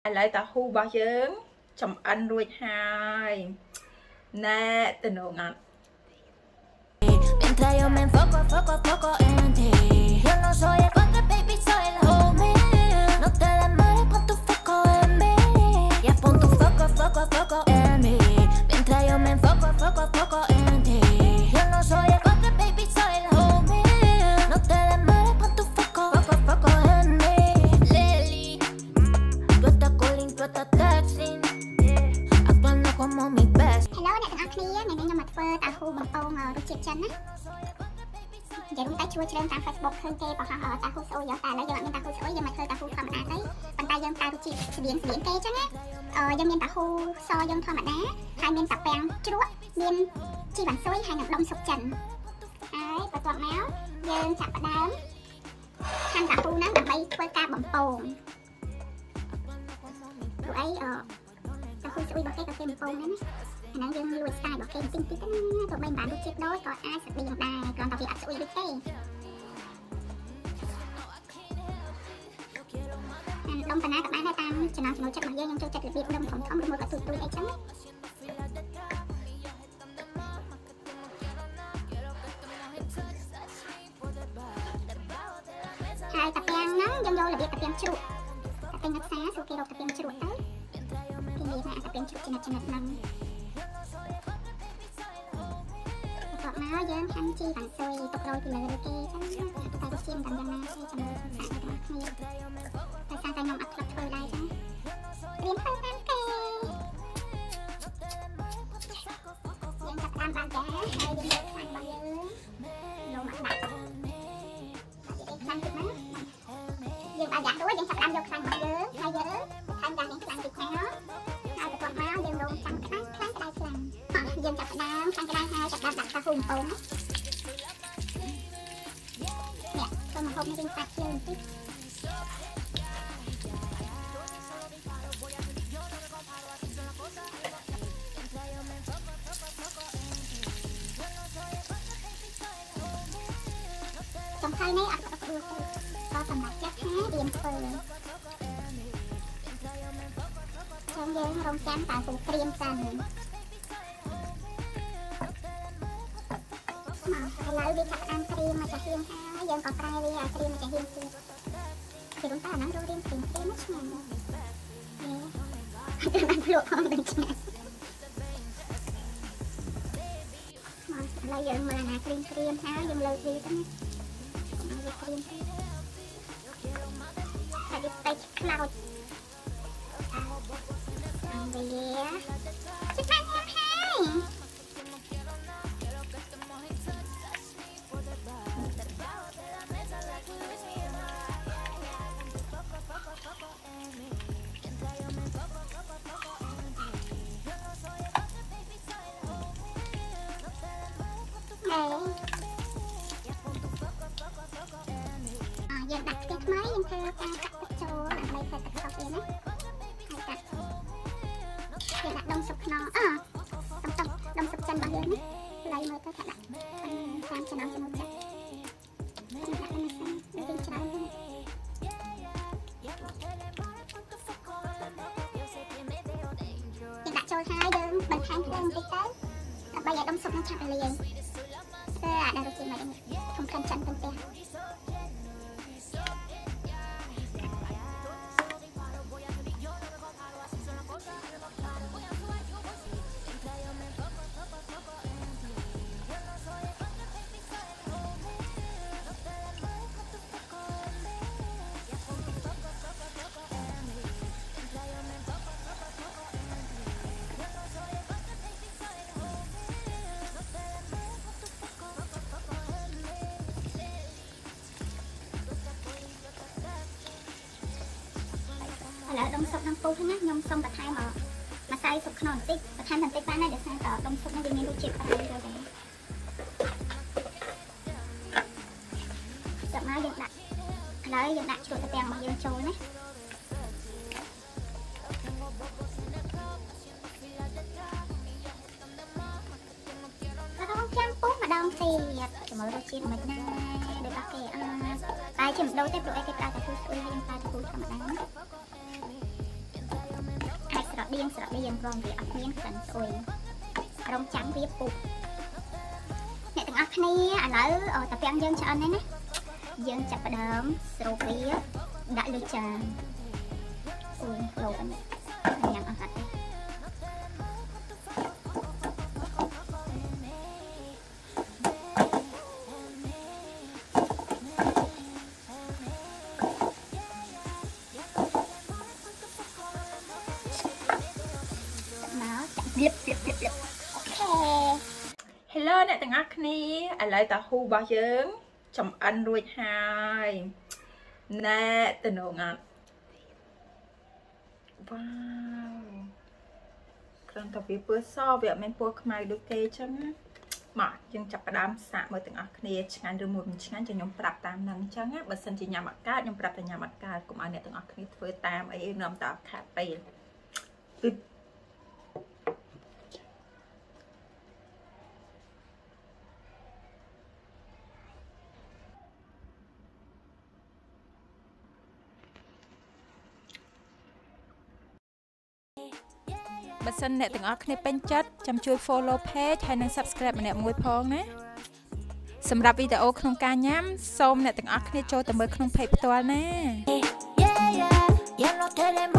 lại ta hu bao giờ chồng ăn đuôi hai nè tình đồ ngặt Mientras yo me enfoco en ti. Yo no soy el contra, baby, soy el homie. No te demores, pon tu foco en mí. Ya pon tu foco en mí. Mientras yo me enfoco en ti. Yo no soy el contra, baby, soy el homie. No te demores, pon tu foco en mí. Lely, tú estás calling, tú estás texting. Actuando como mi best. Hello អ្នកទាំងអស់គ្នាថ្ងៃនេះខ្ញុំមកធ្វើតាហ៊ូបំពងរសជាតិចិនណានិយាយរួមតែជួយជ្រើសតាម Facebook ឃើញគេបង្ហោះតាហ៊ូស្អុយយកតែឥឡូវយើងអត់មានតាហ៊ូស្អុយយើងមកធ្វើតាហ៊ូធម្មតាទៅប៉ុន្តែយើងប្រើរសជាតិស្បៀងគេអញ្ចឹងណាយើងមានតាហ៊ូសយើងធម្មតាហើយមានតាពាំងជ្រក់មានជីវ៉ាន់ស៊ុយហើយនឹងដុំស៊ុបចិនហើយបន្ទាប់មកយើងចាប់ផ្ដើមហាន់តាហ៊ូហ្នឹងដើម្បីធ្វើការបំពងព្រោះអីតាហ៊ូស្អុយរបស់គេក៏គេបំពងដែរណាអាហ្នឹងយើងលួចស្ទាយរបស់គេបន្តិចទៅទោះបីមិនបានរសជាតិដូចក៏អាចស្បៀងដែរគ្រាន់តែវាអត់ស្អុយដូចទេដុំប៉ុណ្ណាក៏បានដែរតាមចំណង់ចំណូលចិត្តរបស់យើងចូលចិត្តរបៀបដុំធំឬមួយក៏ទូចអីចឹងហើយតាពាំងហ្នឹងយើងយករបៀបតាពាំងជ្រក់តាពាំងផ្សារសួរគេរកតាពាំងជ្រក់ទៅគេនិយាយថាតាពាំងជ្រក់ចំណិតហ្នឹងមកយើងហាន់ជីវ៉ាន់ស៊ុយទុករយពីលើគេចឹងតែរសជាតិមិនដឹងយ៉ាងណាទេចាំមើលសាក់ទាំងគ្នាតែសារតែខ្ញុំអត់ធ្លាប់ធ្វើដែរចឹងរៀនធ្វើតាមគេយើងចាប់តាមបានចាហើយយើងយកខ្លាញ់របស់យើងយកមកដាក់ខ្លាញ់ទឹកណាយើងអាចដាក់រួចយើងចាប់តាមយកខ្លាញ់របស់យើងហើយយើងថែមដាក់នេះខ្លាញ់តិចណាហើយបន្ទាប់មកយើងរងចាំខ្លាញ់យើងចាប់ផ្ដើមខាងក្តៅហើយចាប់ដាក់តាហ៊ូបំពងនេះចូលមកហូបនេះវិញសាច់ជើងបន្តិចចំខៅនេះអត់ក្តៅទេក៏សម្រាប់ចាស់ថារៀនធ្វើចឹងយើងរងចាំតាហ៊ូក្រៀមសិនឥឡូវវាចាប់តាមក្រៀមមកចាហៀងហើយយើងក៏ប្រែវាឲ្យក្រៀមមកចាហៀងទៀតគេរំតាអាហ្នឹងរករៀមក្រៀមណាឆ្ងាញ់នេះគឺបានភ្លក់ផងដូចឆ្ងាញ់មកឥឡូវយើងមើលអាណាក្រៀមហើយយើងលើកវាទៅណាវាក្រៀមហើយវាពេចខ្លោចហើយវាឆ្ងាញ់ណាស់ហើយយើងដាក់ខ្ទះថ្មីយើងធ្វើការកាត់ទឹកចូលដើម្បីធ្វើទឹកសុបវាណាហើយកាត់យើងដាក់ដុំស៊ុបខ្នុរដុំស៊ុបចិនរបស់យើងណាឡៃមើលទៅថាដាក់តាមចំណង់ចំណូលចិត្តដាក់នេះសិនវាច្រើនទេយើងដាក់ចូលហើយយើងបន្ថែមភ្លើងបន្តិចទៅដើម្បីឲ្យដុំស៊ុបនឹងឆាប់រលាយតែអារសជាតិមកធំក្លិនចិនទៅផ្ទះឥឡូវដុំស៊ុបនឹងពុះហ្នឹងណាខ្ញុំសុំបន្ថែមម្សៅស៊ុបខ្នុរបន្តិចបន្ថែមបន្តិចបានដែរដោយសារតែដុំស៊ុបហ្នឹងវាមានរសជាតិប្រៃទៅដែរចាប់មកយើងដាក់ឥឡូវយើងដាក់ជ្រក់តាពាំងរបស់យើងចូលណាចាំពុះម្ដងទៀតចាំមើលរសជាតិមិនណាដូចអត់គេតែជាមិនដូចទេព្រោះអីគេប្រើតែហ៊ូស្អុយយើងប្រើតែហ៊ូធម្មតាដៀងព្រមវាអត់មានក្លិនស្អុយរងចាំវាពុកអ្នកទាំងអស់គ្នាឥឡូវតាពាំងយើងឆ្អិនហើយណាយើងចាប់ផ្ដើមស្រូបវាដាក់លើចានអូយលោកនេះញ៉ាំអត់ទេ Hello អ្នកទាំងអស់គ្នាឥឡូវតាហ៊ូរបស់យើងចំអិនរួចហើយណែតំណងអត់វ៉ាវគ្រាន់តែវាពណ៌សវាអត់មានពណ៌ខ្មៅដូចគេអញ្ចឹងមកយើងចាប់ផ្ដើមសាកមើលទាំងអស់គ្នាឆ្ងាញ់ឬមួយមិនឆ្ងាញ់ខ្ញុំប្រាប់តាមនឹងអញ្ចឹងបើសិនជាញ៉ាំអត់កើតខ្ញុំប្រាប់តែញ៉ាំអត់កើតកុំឲ្យអ្នកទាំងអស់គ្នាធ្វើតាមអីនាំតែអត់ខាតពេលបើសិនអ្នកទាំងអស់គ្នាពេញចិត្តចាំជួយ follow page ហើយនិង subscribe ម្នាក់មួយផងណាសម្រាប់វីដេអូក្នុងការញ៉ាំសូមអ្នកទាំងអស់គ្នាចូលទៅមើលក្នុង page ផ្ទាល់ណា